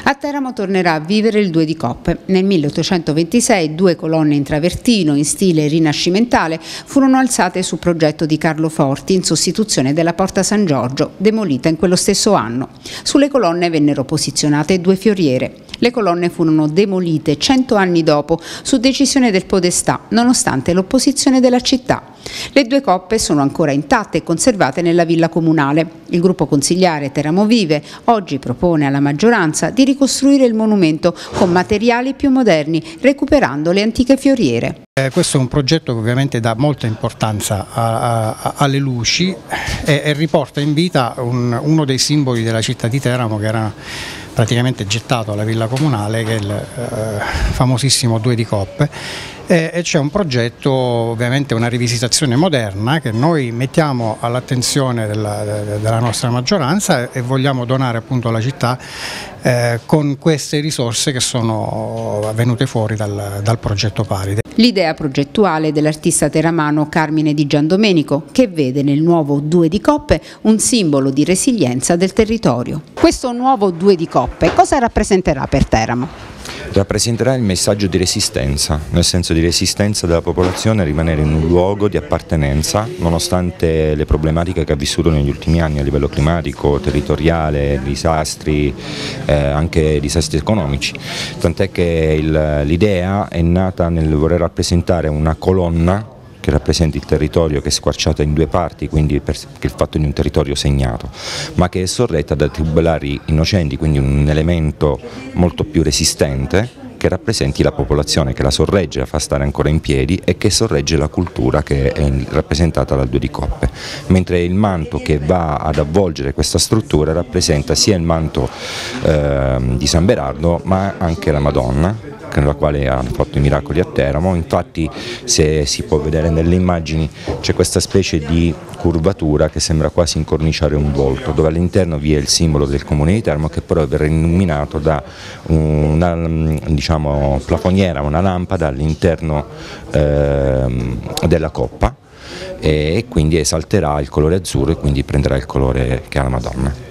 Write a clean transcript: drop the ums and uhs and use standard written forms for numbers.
A Teramo tornerà a vivere il Due di Coppe. Nel 1826 due colonne in travertino in stile rinascimentale furono alzate su progetto di Carlo Forti in sostituzione della Porta San Giorgio, demolita in quello stesso anno. Sulle colonne vennero posizionate due fioriere. Le colonne furono demolite 100 anni dopo su decisione del Podestà, nonostante l'opposizione della città. Le due coppe sono ancora intatte e conservate nella villa comunale. Il gruppo consigliare Teramo Vive oggi propone alla maggioranza di ricostruire il monumento con materiali più moderni, recuperando le antiche fioriere. Questo è un progetto che ovviamente dà molta importanza alle luci e riporta in vita uno dei simboli della città di Teramo, che era praticamente gettato alla villa comunale, che è il famosissimo Due di Coppe. E c'è un progetto, ovviamente una rivisitazione moderna, che noi mettiamo all'attenzione della nostra maggioranza e vogliamo donare appunto alla città con queste risorse che sono venute fuori dal progetto Paride. L'idea progettuale dell'artista teramano Carmine Di Giandomenico, che vede nel nuovo Due di Coppe un simbolo di resilienza del territorio. Questo nuovo Due di Coppe cosa rappresenterà per Teramo? Rappresenterà il messaggio di resistenza, nel senso di resistenza della popolazione a rimanere in un luogo di appartenenza nonostante le problematiche che ha vissuto negli ultimi anni a livello climatico, territoriale, disastri, anche disastri economici, tant'è che l'idea è nata nel voler rappresentare una colonna che rappresenta il territorio, che è squarciata in due parti, quindi per il fatto di un territorio segnato, ma che è sorretta da tubolari innocenti, quindi un elemento molto più resistente che rappresenti la popolazione, che la sorregge, la fa stare ancora in piedi e che sorregge la cultura che è rappresentata dal Due di Coppe, mentre il manto che va ad avvolgere questa struttura rappresenta sia il manto di San Berardo ma anche la Madonna, nella quale hanno fatto i miracoli a Teramo. Infatti, se si può vedere nelle immagini, c'è questa specie di curvatura che sembra quasi incorniciare un volto, dove all'interno vi è il simbolo del comune di Teramo, che però verrà illuminato da una plafoniera, una lampada all'interno della coppa, e quindi esalterà il colore azzurro e quindi prenderà il colore che ha la Madonna.